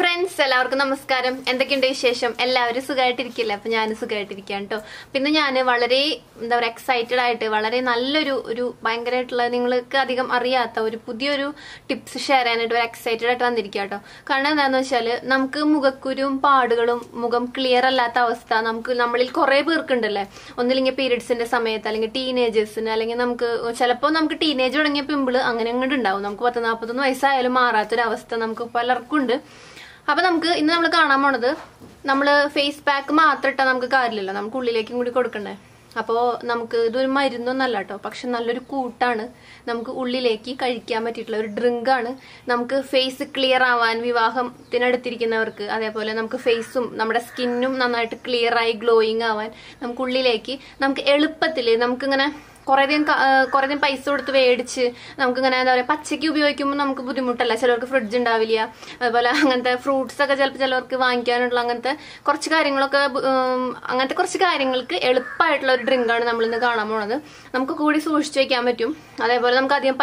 friends, എല്ലാവർക്കും നമസ്കാരം. എന്തൊക്കെയുണ്ട് വിശേഷം? എല്ലാവരും സുഖമായിട്ടിരിക്കില്ല. അപ്പോൾ ഞാൻ സുഖമായിട്ടിരിക്കുകയാണ് ട്ടോ. പിന്നെ ഞാൻ വളരെ എക്സൈറ്റഡ് ആയിട്ട് വളരെ നല്ലൊരു ഭയങ്കരമായിട്ടുള്ള നിങ്ങൾക്ക് അധികം അറിയാത്ത ഒരു പുതിയൊരു ടിപ്സ് ഷെയർ ചെയ്യാനായിട്ട് ഒരു എക്സൈറ്റഡ് ആയിട്ട് വന്നിരിക്കുക കേട്ടോ. കാരണം എന്താണെന്ന് വെച്ചാൽ നമുക്ക് മുഖക്കുരും പാടുകളും മുഖം ക്ലിയർ അല്ലാത്ത അവസ്ഥ നമ്മളിൽ കുറേ പേർക്കുണ്ടല്ലേ. ഒന്നില്ലെങ്കിൽ പീരിയഡ്സിന്റെ സമയത്ത് അല്ലെങ്കിൽ ടീനേജേഴ്സിന് അല്ലെങ്കിൽ ചിലപ്പോൾ നമുക്ക് ടീനേജ് തുടങ്ങിയ പിമ്പിൾ അങ്ങനെ അങ്ങോട്ട് ഉണ്ടാവും. നമുക്ക് 40-41 വയസ്സായാലും മാറാത്തൊരവസ്ഥ നമുക്ക് പലർക്കും ഉണ്ട്. അപ്പൊ ഇന്ന് നമ്മൾ കാണാൻ പോണത് നമ്മള് ഫേസ് പാക്ക് മാത്രം ഇട്ടാൽ നമുക്ക് കാര്യമില്ലല്ലോ, നമുക്ക് ഉള്ളിലേക്കും കൂടി കൊടുക്കണ്ടേ. അപ്പോൾ ഇതൊരു മരുന്നൊന്നല്ല കേട്ടോ, പക്ഷെ നല്ലൊരു കൂട്ടാണ്. നമുക്ക് ഉള്ളിലേക്ക് കഴിക്കാൻ പറ്റിയിട്ടുള്ള ഒരു ഡ്രിങ്കാണ്. നമുക്ക് ഫേസ് ക്ലിയർ ആവാൻ, വിവാഹത്തിനടുത്തിരിക്കുന്നവർക്ക്, അതേപോലെ നമുക്ക് ഫേസും നമ്മുടെ സ്കിന്നും നന്നായിട്ട് ക്ലിയർ ആയി ഗ്ലോയിങ് ആവാൻ നമുക്ക് ഉള്ളിലേക്ക് നമുക്ക് എളുപ്പത്തിൽ നമുക്കിങ്ങനെ കുറേയധികം പൈസ കൊടുത്ത് മേടിച്ച് നമുക്കിങ്ങനെ എന്താ പറയുക പച്ചയ്ക്ക് ഉപയോഗിക്കുമ്പോൾ നമുക്ക് ബുദ്ധിമുട്ടല്ല. ചിലർക്ക് ഫ്രിഡ്ജ് ഉണ്ടാവില്ല. അതുപോലെ അങ്ങനത്തെ ഫ്രൂട്ട്സ് ഒക്കെ ചിലർക്ക് വാങ്ങിക്കാനുള്ള അങ്ങനത്തെ കുറച്ച് കാര്യങ്ങൾക്ക് എളുപ്പമായിട്ടുള്ള ഒരു ഡ്രിങ്കാണ് നമ്മളിന്ന് കാണാൻ പോണത്. നമുക്ക് കൂടി സൂക്ഷിച്ചു വയ്ക്കാൻ പറ്റും. അതേപോലെ നമുക്ക് അധികം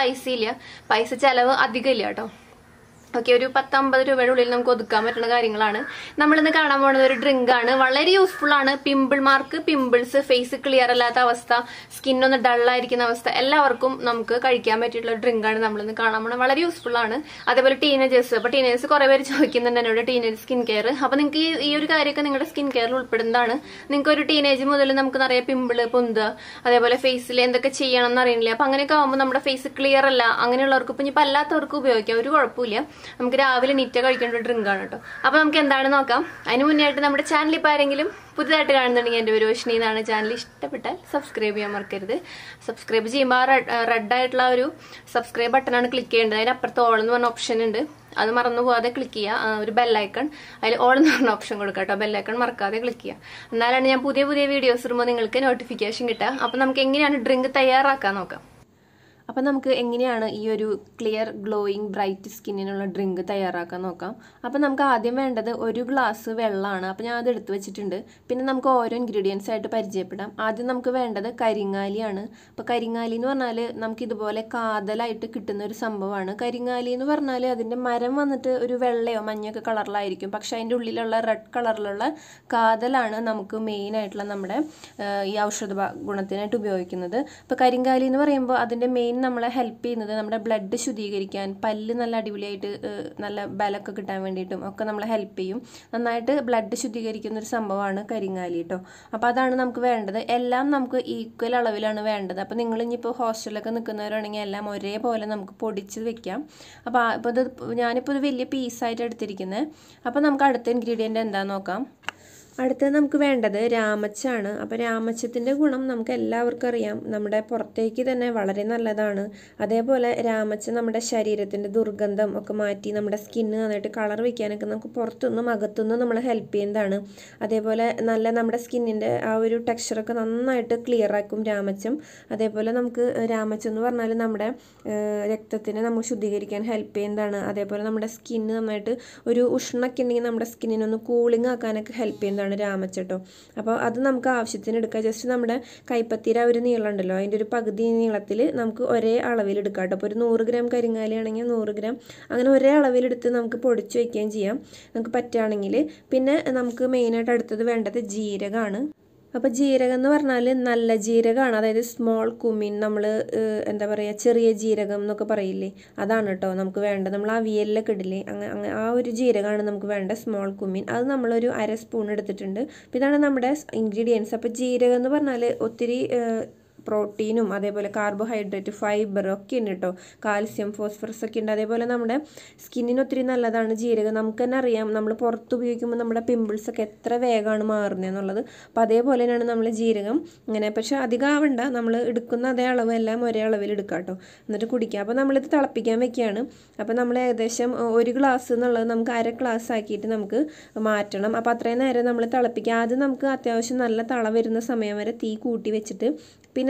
പൈസ ചെലവ് അധികം ഇല്ല കേട്ടോ. ഓക്കെ, ഒരു 10-50 രൂപയുടെ ഉള്ളിൽ നമുക്ക് ഒതുക്കാൻ പറ്റുന്ന കാര്യങ്ങളാണ് നമ്മളിന്ന് കാണാൻ പോകുന്നത്. ഒരു ഡ്രിങ്കാണ്, വളരെ യൂസ്ഫുൾ ആണ്. പിമ്പിൾസ്, ഫേസ് ക്ലിയർ അല്ലാത്ത അവസ്ഥ, സ്കിന്നൊന്ന് ഡള്ളായിരിക്കുന്ന അവസ്ഥ, എല്ലാവർക്കും നമുക്ക് കഴിക്കാൻ പറ്റിയിട്ടുള്ള ഡ്രിങ്കാണ് നമ്മളിന്ന് കാണാൻ പോകുന്നത്. വളരെ യൂസ്ഫുൾ ആണ്. അതേപോലെ ടീനേജേഴ്സ് കുറെ പേര് ചോദിക്കുന്നുണ്ട് എന്നോട് ടീനേജ് സ്കിൻ കെയർ. അപ്പൊ നിങ്ങൾക്ക് ഈ ഒരു കാര്യമൊക്കെ നിങ്ങളുടെ സ്കിൻ കെയറിൽ ഉൾപ്പെടുന്നതാണ്. നിങ്ങൾക്ക് ഒരു ടീനേജ് മുതൽ നമുക്ക് നിറയെ പിമ്പിള് പൊന്തുക, അതേപോലെ ഫേസിൽ എന്തൊക്കെ ചെയ്യണം എന്ന് അറിയില്ല. അപ്പൊ അങ്ങനെയൊക്കെ ആകുമ്പോൾ നമ്മുടെ ഫേസ് ക്ലിയർ അല്ല, അങ്ങനെയുള്ളവർക്ക് ഇപ്പൊ ഇനിയിപ്പോൾ അല്ലാത്തവർക്ക് ഉപയോഗിക്കാം, ഒരു കുഴപ്പമില്ല. നമുക്ക് രാവിലെ നീറ്റ് കഴിക്കേണ്ട ഒരു ഡ്രിങ്കാണ് കേട്ടോ. അപ്പൊ നമുക്ക് എന്താണെന്ന് നോക്കാം. അതിന് മുന്നേ ആയിട്ട് നമ്മുടെ ചാനൽ ഇപ്പൊ ആരെങ്കിലും പുതുതായിട്ട് കാണുന്നുണ്ടെങ്കിൽ എന്റെ പേര് രോഷിനി എന്നാണ്. ചാനൽ ഇഷ്ടപ്പെട്ടാൽ സബ്സ്ക്രൈബ് ചെയ്യാൻ മറക്കരുത്. സബ്സ്ക്രൈബ് ചെയ്യുമ്പോൾ റെഡ് ആയിട്ടുള്ള ഒരു സബ്സ്ക്രൈബ് ബട്ടണാണ് ക്ലിക്ക് ചെയ്യേണ്ടത്. അതിനപ്പുറത്ത് ഓൾ എന്ന് പറഞ്ഞ ഓപ്ഷൻ ഉണ്ട്, അത് മറന്നു പോകാതെ ക്ലിക്ക് ചെയ്യുക. ഒരു ബെല്ലൈക്കൺ, അതിൽ ഓൾ എന്ന് പറഞ്ഞ ഓപ്ഷൻ കൊടുക്കുക കേട്ടോ. ബെല്ലൈക്കൺ മറക്കാതെ ക്ലിക്ക് ചെയ്യുക. എന്നാലാണ് ഞാൻ പുതിയ വീഡിയോസ് ഇടുമ്പോൾ നിങ്ങൾക്ക് നോട്ടിഫിക്കേഷൻ കിട്ടുക. അപ്പൊ നമുക്ക് എങ്ങനെയാണ് ഡ്രിങ്ക് തയ്യാറാക്കാൻ നോക്കാം. അപ്പം നമുക്ക് എങ്ങനെയാണ് ഈ ഒരു ക്ലിയർ ഗ്ലോയിങ് ബ്രൈറ്റ് സ്കിന്നിനുള്ള ഡ്രിങ്ക് തയ്യാറാക്കാൻ നോക്കാം. അപ്പം നമുക്ക് ആദ്യം വേണ്ടത് 1 ഗ്ലാസ് വെള്ളമാണ്. അപ്പം ഞാൻ അത് എടുത്ത് വെച്ചിട്ടുണ്ട്. പിന്നെ നമുക്ക് ഓരോ ഇൻഗ്രീഡിയൻസ് ആയിട്ട് പരിചയപ്പെടാം. ആദ്യം നമുക്ക് വേണ്ടത് കരിങ്ങാലിയാണ്. അപ്പോൾ കരിങ്ങാലി എന്ന് പറഞ്ഞാൽ നമുക്ക് ഇതുപോലെ കാതലായിട്ട് കിട്ടുന്ന ഒരു സംഭവമാണ്. കരിങ്ങാലി എന്ന് പറഞ്ഞാൽ അതിൻ്റെ മരം വന്നിട്ട് ഒരു വെള്ളയോ മഞ്ഞയൊക്കെ കളറിലായിരിക്കും, പക്ഷെ അതിൻ്റെ ഉള്ളിലുള്ള റെഡ് കളറിലുള്ള കാതലാണ് നമുക്ക് മെയിനായിട്ടുള്ള നമ്മുടെ ഈ ഔഷധ ഗുണത്തിനായിട്ട് ഉപയോഗിക്കുന്നത്. ഇപ്പോൾ കരിങ്കാലി എന്ന് പറയുമ്പോൾ അതിൻ്റെ മെയിൻ നമ്മളെ ഹെൽപ്പ് ചെയ്യുന്നത് നമ്മുടെ ബ്ലഡ് ശുദ്ധീകരിക്കാൻ, പല്ല് നല്ല അടിപൊളിയായിട്ട് നല്ല ബലമൊക്കെ കിട്ടാൻ വേണ്ടിയിട്ടും ഒക്കെ നമ്മളെ ഹെൽപ്പ് ചെയ്യും. നന്നായിട്ട് ബ്ലഡ് ശുദ്ധീകരിക്കുന്ന ഒരു സംഭവമാണ് കരിങ്ങാലി കേട്ടോ. അപ്പോൾ അതാണ് നമുക്ക് വേണ്ടത്. എല്ലാം നമുക്ക് ഈക്വൽ അളവിലാണ് വേണ്ടത്. അപ്പോൾ നിങ്ങൾ ഇനിയിപ്പോൾ ഹോസ്റ്റലിലൊക്കെ നിൽക്കുന്നവരാണെങ്കിൽ എല്ലാം ഒരേപോലെ നമുക്ക് പൊടിച്ച് വെക്കാം. അപ്പോൾ ഞാനിപ്പോൾ ഒരു വലിയ പീസായിട്ട് എടുത്തിരിക്കുന്നത്. അപ്പോൾ നമുക്ക് അടുത്ത ഇൻഗ്രീഡിയൻറ്റ് എന്താണെന്ന് നോക്കാം. അടുത്തത് നമുക്ക് വേണ്ടത് രാമച്ചാണ്. അപ്പോൾ രാമച്ചത്തിൻ്റെ ഗുണം നമുക്ക് എല്ലാവർക്കും അറിയാം, നമ്മുടെ പുറത്തേക്ക് തന്നെ വളരെ നല്ലതാണ്. അതേപോലെ രാമച്ച നമ്മുടെ ശരീരത്തിൻ്റെ ദുർഗന്ധം ഒക്കെ മാറ്റി നമ്മുടെ സ്കിന്ന് നന്നായിട്ട് കളർ വയ്ക്കാനൊക്കെ നമുക്ക് പുറത്തുനിന്നും അകത്തുനിന്നും നമ്മളെ ഹെൽപ്പ് ചെയ്യുന്നതാണ്. അതേപോലെ നമ്മുടെ സ്കിന്നിൻ്റെ ആ ഒരു ടെക്സ്ചറൊക്കെ നന്നായിട്ട് ക്ലിയർ ആക്കും രാമച്ചം. അതേപോലെ നമുക്ക് രാമച്ചം എന്ന് പറഞ്ഞാൽ നമ്മുടെ രക്തത്തിനെ നമ്മൾ ശുദ്ധീകരിക്കാൻ ഹെൽപ്പ് ചെയ്യുന്നതാണ്. അതേപോലെ നമ്മുടെ സ്കിന്ന് നന്നായിട്ട് ഒരു ഉഷ്ണമൊക്കെ ഉണ്ടെങ്കിൽ നമ്മുടെ സ്കിന്നിനൊന്ന് കൂളിംഗ് ആക്കാനൊക്കെ ഹെൽപ്പ് ചെയ്യുന്നതാണ് രാമച്ചട്ടോ. അപ്പോൾ അത് നമുക്ക് ആവശ്യത്തിന് എടുക്കാം. ജസ്റ്റ് നമ്മുടെ കൈപ്പത്തിയുടെ ഒരു നീളം ഉണ്ടല്ലോ, അതിൻ്റെ ഒരു പകുതി നീളത്തിൽ നമുക്ക് ഒരേ അളവിൽ എടുക്കാം കേട്ടോ. അപ്പോൾ ഒരു 100 ഗ്രാം കരിങ്ങാലി ആണെങ്കിൽ 100 ഗ്രാം അങ്ങനെ ഒരേ അളവിലെടുത്ത് നമുക്ക് പൊടിച്ച് വയ്ക്കുകയും ചെയ്യാം നമുക്ക് പറ്റുകയാണെങ്കിൽ. പിന്നെ നമുക്ക് മെയിനായിട്ട് അടുത്തത് വേണ്ടത് ജീരകമാണ്. അപ്പോൾ ജീരകം എന്ന് പറഞ്ഞാൽ നല്ല ജീരകമാണ്, അതായത് സ്മോൾ കുമിൻ, നമ്മൾ എന്താ പറയുക ചെറിയ ജീരകം എന്നൊക്കെ പറയില്ലേ, അതാണ് കേട്ടോ നമുക്ക് വേണ്ടത്. നമ്മൾ അവിയലിലൊക്കെ ഇടില്ലേ, അങ്ങനെ ആ ഒരു ജീരകമാണ് നമുക്ക് വേണ്ട, സ്മോൾ കുമിൻ. അത് നമ്മളൊരു 1/2 സ്പൂൺ എടുത്തിട്ടുണ്ട്. അപ്പോൾ ഇതാണ് നമ്മുടെ ഇൻഗ്രീഡിയൻസ്. അപ്പോൾ ജീരകം എന്ന് പറഞ്ഞാൽ ഒത്തിരി പ്രോട്ടീനും അതേപോലെ കാർബോഹൈഡ്രേറ്റ്, ഫൈബർ ഒക്കെ ഉണ്ട് കേട്ടോ. കാൽസ്യം, ഫോസ്ഫറസ് ഒക്കെ ഉണ്ട്. അതേപോലെ നമ്മുടെ സ്കിന്നിന് ഒത്തിരി നല്ലതാണ് ജീരകം. നമുക്ക് തന്നെ അറിയാം, നമ്മൾ പുറത്ത് ഉപയോഗിക്കുമ്പോൾ നമ്മുടെ പിമ്പിൾസൊക്കെ എത്ര വേഗമാണ് മാറുന്നത് എന്നുള്ളത്. അപ്പോൾ അതേപോലെ തന്നെയാണ് നമ്മൾ ജീരകം ഇങ്ങനെ, പക്ഷെ അധികം ആവണ്ട, നമ്മൾ എടുക്കുന്ന അതേ അളവ് എല്ലാം ഒരേ അളവിൽ എടുക്കാം കേട്ടോ. എന്നിട്ട് കുടിക്കാം. അപ്പോൾ നമ്മളിത് തിളപ്പിക്കാൻ വെക്കുകയാണ്. അപ്പോൾ നമ്മൾ ഏകദേശം 1 ഗ്ലാസ് എന്നുള്ളത് നമുക്ക് 1/2 ഗ്ലാസ് ആക്കിയിട്ട് നമുക്ക് മാറ്റണം. അപ്പോൾ അത്രയും നേരം നമ്മൾ തിളപ്പിക്കുക. ആദ്യം നമുക്ക് അത്യാവശ്യം നല്ല തള വരുന്ന സമയം വരെ തീ കൂട്ടി വെച്ചിട്ട് പിന്നെ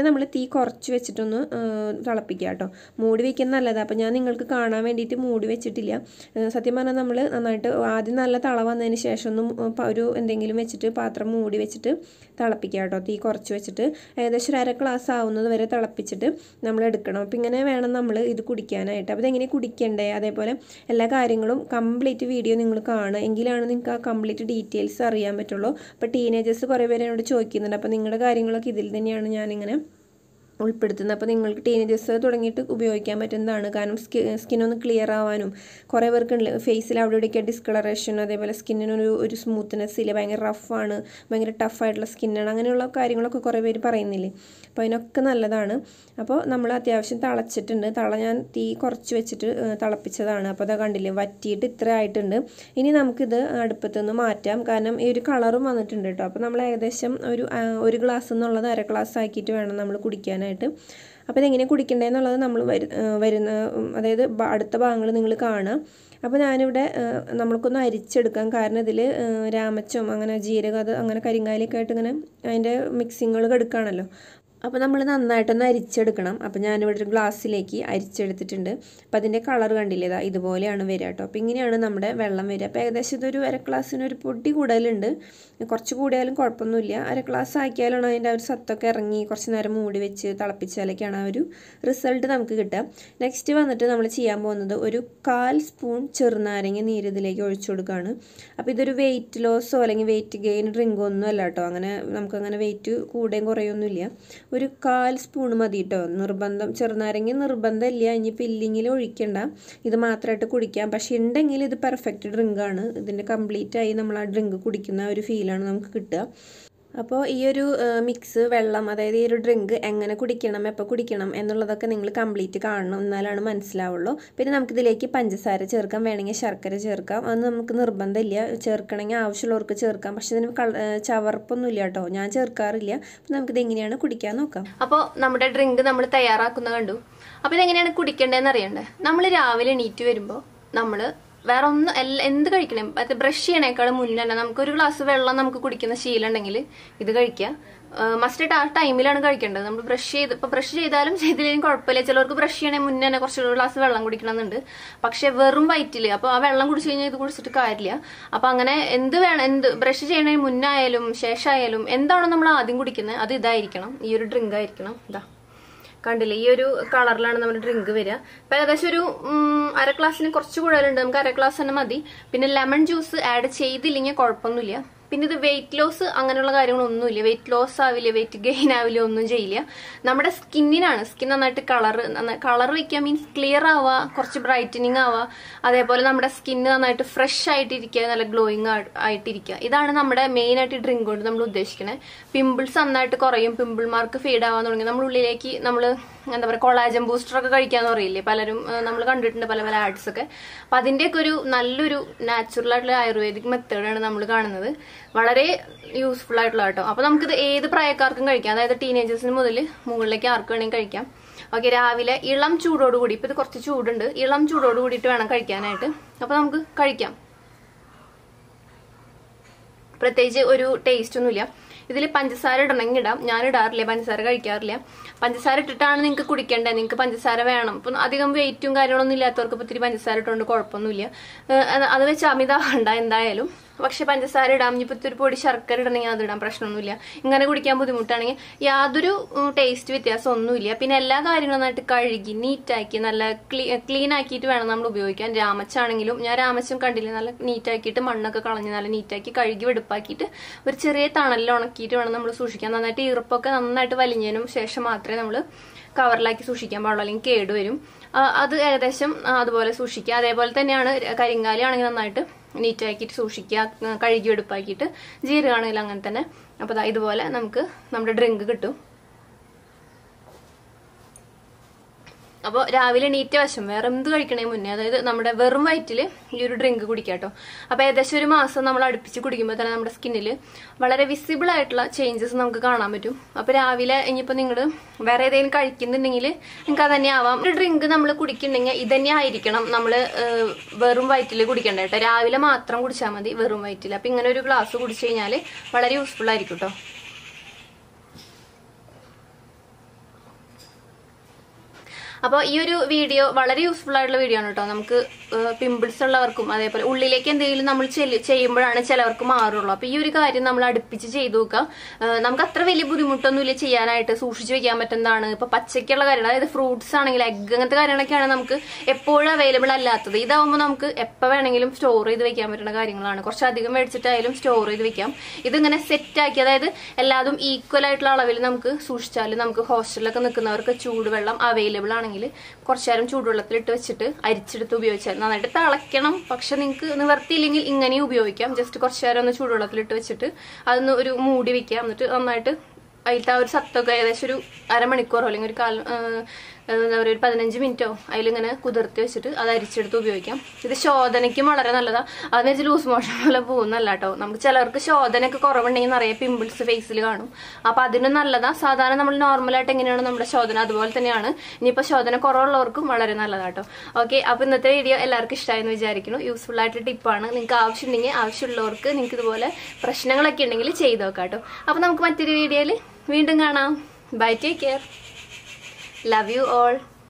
നമ്മൾ തീ കുറച്ച് വെച്ചിട്ടൊന്ന് തിളപ്പിക്കുക കേട്ടോ. മൂടി വയ്ക്കുന്നത് നല്ലതാണ്. അപ്പോൾ ഞാൻ നിങ്ങൾക്ക് കാണാൻ വേണ്ടിയിട്ട് മൂടി വെച്ചിട്ടില്ല. സത്യം പറഞ്ഞാൽ നമ്മൾ നന്നായിട്ട് ആദ്യം നല്ല തള വന്നതിന് ശേഷം ഒരു എന്തെങ്കിലും വെച്ചിട്ട് പാത്രം മൂടി വെച്ചിട്ട് തിളപ്പിക്കുക കേട്ടോ. തീ കുറച്ച് വെച്ചിട്ട് ഏകദേശം 1/2 ഗ്ലാസ് ആവുന്നത് വരെ തിളപ്പിച്ചിട്ട് നമ്മൾ എടുക്കണം. അപ്പോൾ ഇങ്ങനെ വേണം നമ്മൾ ഇത് കുടിക്കാനായിട്ട്. അപ്പോൾ ഇതെങ്ങനെ കുടിക്കണ്ടേ, അതേപോലെ എല്ലാ കാര്യങ്ങളും കംപ്ലീറ്റ് വീഡിയോ നിങ്ങൾ കാണുക, എങ്കിലാണ് നിങ്ങൾക്ക് ആ കംപ്ലീറ്റ് ഡീറ്റെയിൽസ് അറിയാൻ പറ്റുള്ളൂ. അപ്പോൾ ടീനേജേഴ്സ് കുറേ പേര് എന്നോട് ചോദിക്കുന്നുണ്ട്. അപ്പോൾ നിങ്ങളുടെ കാര്യങ്ങളൊക്കെ ഇതിൽ തന്നെയാണ് ഞാനിങ്ങനെ ഉൾപ്പെടുത്തുന്നത്. അപ്പോൾ നിങ്ങൾക്ക് ടീനേജേഴ്സ് തുടങ്ങിയിട്ട് ഉപയോഗിക്കാൻ പറ്റുന്നതാണ്. കാരണം സ്കിന്നൊന്ന് ക്ലിയർ ആവാനും കുറേ പേർക്ക് ഫേസിൽ അവിടെ ഇവിടെയൊക്കെ ഡിസ്കളറേഷൻ, അതേപോലെ സ്കിന്നിനൊരു സ്മൂത്ത്നെസ് ഇല്ല, ഭയങ്കര റഫാണ്, ഭയങ്കര ടഫായിട്ടുള്ള സ്കിന്നാണ്, അങ്ങനെയുള്ള കാര്യങ്ങളൊക്കെ കുറേ പേര് പറയുന്നില്ലേ. അപ്പോൾ അതിനൊക്കെ നല്ലതാണ്. അപ്പോൾ നമ്മൾ അത്യാവശ്യം തിളച്ചിട്ടുണ്ട്. ഞാൻ തീ കുറച്ച് വെച്ചിട്ട് തിളപ്പിച്ചതാണ്. അപ്പോൾ അതാ കണ്ടില്ലേ, വറ്റിയിട്ട് ഇത്ര ആയിട്ടുണ്ട്. ഇനി നമുക്കിത് അടുപ്പത്തുനിന്ന് മാറ്റാം. കാരണം ഈ ഒരു കളറും വന്നിട്ടുണ്ട് കേട്ടോ. അപ്പോൾ നമ്മൾ ഏകദേശം ഒരു ഗ്ലാസ് എന്നുള്ളത് 1/2 ഗ്ലാസ് ആക്കിയിട്ട് വേണം നമ്മൾ കുടിക്കാനായിട്ട്. അപ്പോൾ ഇതെങ്ങനെ കുടിക്കേണ്ടതെന്നുള്ളത് നമ്മൾ വരുന്ന അതായത് അടുത്ത ഭാഗങ്ങൾ നിങ്ങൾ കാണുക. അപ്പോൾ ഞാനിവിടെ നമ്മൾക്കൊന്ന് അരിച്ചെടുക്കാം. കാരണം ഇതിൽ രാമച്ചം അങ്ങനെ ജീരകം അത് അങ്ങനെ കരിങ്കാലിയൊക്കെ ആയിട്ട് ഇങ്ങനെ അതിൻ്റെ മിക്സിങ്ങുകൾ എടുക്കുകയാണല്ലോ. അപ്പോൾ നമ്മൾ നന്നായിട്ടൊന്ന് അരിച്ചെടുക്കണം. അപ്പോൾ ഞാനിവിടെ ഒരു ഗ്ലാസ്സിലേക്ക് അരിച്ചെടുത്തിട്ടുണ്ട്. അപ്പോൾ അതിൻ്റെ കളർ കണ്ടില്ലേ, ഇതുപോലെയാണ് വരിക കേട്ടോ. അപ്പോൾ ഇങ്ങനെയാണ് നമ്മുടെ വെള്ളം വരിക. അപ്പോൾ ഏകദേശം ഇതൊരു 1/2 ഗ്ലാസ്സിന് ഒരു പൊടി കൂടുതലുണ്ട്. കുറച്ച് കൂടിയാലും കുഴപ്പമൊന്നുമില്ല. 1/2 ഗ്ലാസ് ആക്കിയാലാണ് അതിൻ്റെ ഒരു സത്തൊക്കെ ഇറങ്ങി കുറച്ച് നേരം മൂടി വെച്ച് തിളപ്പിച്ചാലൊക്കെയാണ് ആ ഒരു റിസൾട്ട് നമുക്ക് കിട്ടുക. നെക്സ്റ്റ് വന്നിട്ട് നമ്മൾ ചെയ്യാൻ പോകുന്നത് ഒരു 1/4 സ്പൂൺ ചെറുനാരങ്ങ നീര് ഇതിലേക്ക് ഒഴിച്ചു കൊടുക്കുകയാണ്. അപ്പോൾ ഇതൊരു വെയിറ്റ് ലോസോ അല്ലെങ്കിൽ വെയിറ്റ് ഗെയിൻ ഡ്രിങ്കോ ഒന്നും അല്ല കേട്ടോ. അങ്ങനെ നമുക്കങ്ങനെ വെയിറ്റ് കൂടുകയും കുറയൊന്നുമില്ല. ഒരു 1/4 സ്പൂൺ മതി കേട്ടോ. ചെറുനാരങ്ങ നിർബന്ധമില്ല. ഇനി ഫില്ലിങ്ങിൽ ഒഴിക്കണ്ട, ഇത് മാത്രമായിട്ട് കുടിക്കാം. പക്ഷെ ഉണ്ടെങ്കിൽ ഇത് പെർഫെക്റ്റ് ഡ്രിങ്കാണ്. ഇതിൻ്റെ കംപ്ലീറ്റ് ആയി നമ്മൾ ആ ഡ്രിങ്ക് കുടിക്കുന്ന ഒരു ഫീലാണ് നമുക്ക് കിട്ടുക. അപ്പോൾ ഈ ഒരു മിക്സ് വെള്ളം, അതായത് ഈ ഒരു ഡ്രിങ്ക് എങ്ങനെ കുടിക്കണം, എപ്പോൾ കുടിക്കണം എന്നുള്ളതൊക്കെ നിങ്ങൾ കംപ്ലീറ്റ് കാണണം, എന്നാലാണ് മനസ്സിലാവുള്ളൂ. പിന്നെ നമുക്കിതിലേക്ക് പഞ്ചസാര ചേർക്കാം, വേണമെങ്കിൽ ശർക്കര ചേർക്കാം. അത് നമുക്ക് നിർബന്ധമില്ല. ചേർക്കണമെങ്കിൽ ആവശ്യമുള്ളവർക്ക് ചേർക്കാം. പക്ഷെ ഇതിന് ചവർപ്പൊന്നുമില്ല കേട്ടോ, ഞാൻ ചേർക്കാറില്ല. അപ്പോൾ നമുക്കിത് എങ്ങനെയാണ് കുടിക്കാൻ നോക്കാം. അപ്പോൾ നമ്മുടെ ഡ്രിങ്ക് നമ്മൾ തയ്യാറാക്കുന്ന കണ്ടു. അപ്പോൾ ഇതെങ്ങനെയാണ് കുടിക്കേണ്ടതെന്ന് അറിയണ്ടേ. നമ്മൾ രാവിലെ എണീറ്റ് വരുമ്പോൾ നമ്മൾ വേറെ ഒന്നും എന്ത് കഴിക്കണം, അത് ബ്രഷ് ചെയ്യണേക്കാളും മുന്നേ തന്നെ നമുക്ക് ഒരു ഗ്ലാസ് വെള്ളം നമുക്ക് കുടിക്കുന്ന ശീലം ഉണ്ടെങ്കിൽ ഇത് കഴിക്കുക. മസ്റ്റ് ആ ടൈമിലാണ് കഴിക്കേണ്ടത്. നമ്മൾ ബ്രഷ് ചെയ്താലും ചെയ്തില്ലെങ്കിലും കുഴപ്പമില്ല. ചിലർക്ക് ബ്രഷ് ചെയ്യണേ മുന്നേ തന്നെ കുറച്ചൊരു ഗ്ലാസ് വെള്ളം കുടിക്കണമെന്നുണ്ട്. പക്ഷെ വെറും വയറ്റില് അപ്പോൾ ആ വെള്ളം കുടിച്ചു കഴിഞ്ഞാൽ ഇത് കുടിച്ചിട്ട് കാര്യമില്ല. അപ്പൊ അങ്ങനെ എന്ത് ബ്രഷ് ചെയ്യണതിന് മുന്നായാലും ശേഷമായാലും എന്താണോ നമ്മൾ ആദ്യം കുടിക്കുന്നത് അത് ഇതായിരിക്കണം, ഈ ഒരു ഡ്രിങ്ക് ആയിരിക്കണം. ഇതാ കണ്ടില്ലേ, ഈ ഒരു കളറിലാണ് നമ്മുടെ ഡ്രിങ്ക് വരിക. അപ്പൊ ഏകദേശം ഒരു 1/2 ഗ്ലാസ്സിന് കുറച്ച് കൂടുതലുണ്ട്. നമുക്ക് 1/2 ഗ്ലാസ് തന്നെ മതി. പിന്നെ ലെമൺ ജ്യൂസ് ആഡ് ചെയ്തില്ലെങ്കിൽ കുഴപ്പമൊന്നുമില്ല. പിന്നെ ഇത് വെയിറ്റ് ലോസ് അങ്ങനെയുള്ള കാര്യങ്ങളൊന്നുമില്ല. വെയിറ്റ് ലോസ് ആവില്ല, വെയിറ്റ് ഗെയിൻ ആവില്ല, ഒന്നും ചെയ്യില്ല. നമ്മുടെ സ്കിന്നിനാണ്. സ്കിൻ നന്നായിട്ട് കളർ വയ്ക്കുക, മീൻസ് ക്ലിയർ ആവുക, കുറച്ച് ബ്രൈറ്റനിങ് ആവുക, അതേപോലെ നമ്മുടെ സ്കിന്ന് നന്നായിട്ട് ഫ്രഷ് ആയിട്ടിരിക്കുക, നല്ല ഗ്ലോയിങ് ആയിട്ടിരിക്കുക. ഇതാണ് നമ്മുടെ മെയിൻ ആയിട്ട് ഡ്രിങ്ക് കൊണ്ട് നമ്മൾ ഉദ്ദേശിക്കുന്നത്. പിമ്പിൾസ് നന്നായിട്ട് കുറയും, പിമ്പിൾ മാർക്ക് ഫെയ്ഡ് ആവാൻ തുടങ്ങി. നമ്മുടെ ഉള്ളിലേക്ക് നമ്മൾ എന്താ പറയുക, കൊളാജൻ ബൂസ്റ്റർ ഒക്കെ കഴിക്കാന്ന് പറയില്ലേ പലരും, നമ്മൾ കണ്ടിട്ടുണ്ട് പല പല ആഡ്സ് ഒക്കെ. അപ്പൊ അതിന്റെയൊക്കെ ഒരു നല്ലൊരു നാച്ചുറൽ ആയിട്ടുള്ള ആയുർവേദിക് മെത്തേഡാണ് നമ്മൾ കാണുന്നത്. വളരെ യൂസ്ഫുൾ ആയിട്ടുള്ള കേട്ടോ. അപ്പൊ നമുക്കിത് ഏത് പ്രായക്കാർക്കും കഴിക്കാം, അതായത് ടീനേജേഴ്സിന് മുതൽ മുകളിലേക്ക് ആർക്ക് വേണമെങ്കിൽ കഴിക്കാം. ഓക്കെ, രാവിലെ ഇളം ചൂടോടുകൂടി, ഇപ്പൊ ഇത് കുറച്ച് ചൂടുണ്ട്, ഇളം ചൂടോട് കൂടിയിട്ട് വേണം കഴിക്കാനായിട്ട്. അപ്പൊ നമുക്ക് കഴിക്കാം. പ്രത്യേകിച്ച് ഒരു ടേസ്റ്റ് ഒന്നുമില്ല. ഇതിൽ പഞ്ചസാര ഇടണമെങ്കിൽ ഇടാം, ഞാൻ ഇടാറില്ല, പഞ്ചസാര കഴിക്കാറില്ല. പഞ്ചസാര ഇട്ടിട്ടാണ് നിങ്ങൾക്ക് കുടിക്കേണ്ടത്. നിങ്ങൾക്ക് പഞ്ചസാര വേണം. ഇപ്പം അധികം വെയിറ്റും കാര്യങ്ങളൊന്നും ഇല്ലാത്തവർക്ക് ഇപ്പം ഇത്തിരി പഞ്ചസാര ഇട്ടുകൊണ്ട് കുഴപ്പമൊന്നുമില്ല. അത് വെച്ച് അമിതമാകണ്ട എന്തായാലും. പക്ഷെ പഞ്ചസാര ഇടാം. ഇനിയിപ്പോൾ ഒരു പൊടി ശർക്കര ഇടണമെങ്കിൽ അത് ഇടാം, പ്രശ്നമൊന്നുമില്ല. ഇങ്ങനെ കുടിക്കാൻ ബുദ്ധിമുട്ടാണെങ്കിൽ യാതൊരു ടേസ്റ്റ് വ്യത്യാസം ഒന്നുമില്ല. പിന്നെ എല്ലാ കാര്യങ്ങളും നന്നായിട്ട് കഴുകി നീറ്റാക്കി നല്ല ക്ലീൻ ആക്കിയിട്ട് വേണം നമ്മൾ ഉപയോഗിക്കാൻ. രാമച്ചാണെങ്കിലും ഞാൻ രാമച്ചും കണ്ടില്ലേ, നല്ല നീറ്റാക്കിയിട്ട് മണ്ണൊക്കെ കളഞ്ഞ് നല്ല നീറ്റാക്കി കഴുകി വെടുപ്പാക്കിയിട്ട് ഒരു ചെറിയ തണലിൽ ഉണക്കിയിട്ട് വേണം നമ്മൾ സൂക്ഷിക്കാൻ. നന്നായിട്ട് ഈർപ്പൊക്കെ നന്നായിട്ട് വലിഞ്ഞതിനും ശേഷം മാത്രമേ നമ്മൾ കവറിലാക്കി സൂക്ഷിക്കാൻ പാടുള്ളൂ, അല്ലെങ്കിൽ കേടുവരും. അത് ഏകദേശം അതുപോലെ സൂക്ഷിക്കുക. അതേപോലെ തന്നെയാണ് കരിങ്കാലി ആണെങ്കിൽ നന്നായിട്ട് നീറ്റാക്കിയിട്ട് സൂക്ഷിക്കുക, കഴുകി എടുപ്പാക്കിയിട്ട്. ജീരകമാണെങ്കിലും അങ്ങനെ തന്നെ. അപ്പൊ ഇതുപോലെ നമുക്ക് നമ്മുടെ ഡ്രിങ്ക് കിട്ടും. അപ്പോൾ രാവിലെ എണീറ്റ വശം വേറെ എന്ത് കഴിക്കണേ മുന്നേ, അതായത് നമ്മുടെ വെറും വയറ്റിൽ ഈ ഒരു ഡ്രിങ്ക് കുടിക്കാം കേട്ടോ. അപ്പോൾ ഏകദേശം ഒരു മാസം നമ്മൾ അടുപ്പിച്ച് കുടിക്കുമ്പോൾ തന്നെ നമ്മുടെ സ്കിന്നിൽ വളരെ വിസിബിൾ ആയിട്ടുള്ള ചേഞ്ചസ് നമുക്ക് കാണാൻ പറ്റും. അപ്പോൾ രാവിലെ ഇനിയിപ്പോൾ നിങ്ങൾ വേറെ ഏതെങ്കിലും കഴിക്കുന്നുണ്ടെങ്കിൽ നിങ്ങൾക്ക് അത് തന്നെ ആവാം. ഒരു ഡ്രിങ്ക് നമ്മൾ കുടിക്കുന്നുണ്ടെങ്കിൽ ഇതന്നെ ആയിരിക്കണം നമ്മൾ വെറും വയറ്റിൽ കുടിക്കേണ്ട കേട്ടോ. രാവിലെ മാത്രം കുടിച്ചാൽ മതി വെറും വയറ്റിൽ. അപ്പോൾ ഇങ്ങനെ ഒരു ഗ്ലാസ് കുടിച്ചു കഴിഞ്ഞാൽ വളരെ യൂസ്ഫുൾ ആയിരിക്കും കേട്ടോ. അപ്പോൾ ഈ ഒരു വീഡിയോ വളരെ യൂസ്ഫുൾ ആയിട്ടുള്ള വീഡിയോ ആണ് കേട്ടോ. നമുക്ക് പിമ്പിൾസ് ഉള്ളവർക്കും അതേപോലെ ഉള്ളിലേക്ക് എന്തെങ്കിലും നമ്മൾ ചെയ്യുമ്പോഴാണ് ചിലവർക്ക് മാറുള്ളൂ. അപ്പോൾ ഈ ഒരു കാര്യം നമ്മൾ അടുപ്പിച്ച് ചെയ്തു നോക്കാം. നമുക്ക് അത്ര വലിയ ബുദ്ധിമുട്ടൊന്നുമില്ല ചെയ്യാനായിട്ട്, സൂക്ഷിച്ച് വെക്കാൻ പറ്റുന്നതാണ്. ഇപ്പൊ പച്ചയ്ക്കുള്ള കാര്യങ്ങൾ, അതായത് ഫ്രൂട്ട്സ് ആണെങ്കിൽ എഗ് അങ്ങനത്തെ കാര്യങ്ങളൊക്കെയാണ് നമുക്ക് എപ്പോഴും അവൈലബിൾ അല്ലാത്തത്. ഇതാവുമ്പോൾ നമുക്ക് എപ്പോൾ വേണമെങ്കിലും സ്റ്റോർ ചെയ്ത് വെക്കാൻ പറ്റുന്ന കാര്യങ്ങളാണ്. കുറച്ചധികം മേടിച്ചിട്ടായാലും സ്റ്റോർ ചെയ്ത് വെക്കാം. ഇതിങ്ങനെ സെറ്റ് ആക്കി, അതായത് എല്ലാതും ഈക്വൽ ആയിട്ടുള്ള അളവിൽ നമുക്ക് സൂക്ഷിച്ചാൽ, നമുക്ക് ഹോസ്റ്റലിലൊക്കെ നിൽക്കുന്നവർക്ക് ചൂടുവെള്ളം അവൈലബിൾ ആണെങ്കിൽ കുറച്ചു നേരം ചൂടുവെള്ളത്തിലിട്ട് വെച്ചിട്ട് അരിച്ചെടുത്ത് ഉപയോഗിച്ചാൽ നന്നായിട്ട് തിളയ്ക്കണം. പക്ഷെ നിങ്ങൾക്ക് നിവർത്തിയില്ലെങ്കിൽ ഇങ്ങനെയും ഉപയോഗിക്കാം. ജസ്റ്റ് കുറച്ചു നേരം ഒന്ന് ചൂടുവെള്ളത്തിലിട്ട് വെച്ചിട്ട് അതൊന്ന് ഒരു മൂടി വെക്കാം. എന്നിട്ട് നന്നായിട്ട് അതിലത്തെ ആ ഒരു സത്തൊക്കെ ഏകദേശം ഒരു അരമണിക്കൂറോ അല്ലെങ്കിൽ എന്താ പറയുക ഒരു 15 മിനിറ്റോ അതിലിങ്ങനെ കുതിർത്തി വെച്ചിട്ട് അത് അരിച്ചെടുത്ത് ഉപയോഗിക്കാം. ഇത് ശോധനയ്ക്കും വളരെ നല്ലതാണ്. അതെന്ന് വെച്ചാൽ ലൂസ് മോഷൻ പോലെ പോകുന്നല്ല കേട്ടോ. നമുക്ക് ചിലർക്ക് ശോധനയൊക്കെ കുറവുണ്ടെങ്കിൽ നിറയെ പിമ്പിൾസ് ഫേസിൽ കാണും. അപ്പോൾ അതിനും നല്ലതാണ്. സാധാരണ നമ്മൾ നോർമലായിട്ട് എങ്ങനെയാണ് നമ്മുടെ ശോധന അതുപോലെ തന്നെയാണ്. ഇനിയിപ്പോൾ ശോധന കുറവുള്ളവർക്കും വളരെ നല്ലതാണ് കേട്ടോ. ഓക്കെ, അപ്പോൾ ഇന്നത്തെ വീഡിയോ എല്ലാവർക്കും ഇഷ്ടമായെന്ന് വിചാരിക്കുന്നു. യൂസ്ഫുൾ ആയിട്ട് ടിപ്പാണ്. നിങ്ങൾക്ക് ആവശ്യമുണ്ടെങ്കിൽ ആവശ്യമുള്ളവർക്ക് നിങ്ങൾക്ക് ഇതുപോലെ പ്രശ്നങ്ങളൊക്കെ ഉണ്ടെങ്കിൽ ചെയ്ത് നോക്കാം കേട്ടോ. അപ്പോൾ നമുക്ക് മറ്റൊരു വീഡിയോയിൽ വീണ്ടും കാണാം. Bye, take care. Love you all.